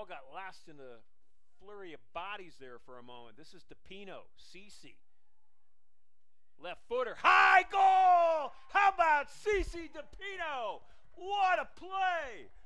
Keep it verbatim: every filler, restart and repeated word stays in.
all got lost in the flurry of bodies there for a moment. This is Dapino, Cece. Left footer, high goal! How about Cece Dapino? What a play!